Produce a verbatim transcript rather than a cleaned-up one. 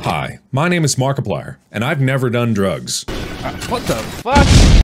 Hi, my name is Markiplier, and I've never done drugs. What the fuck?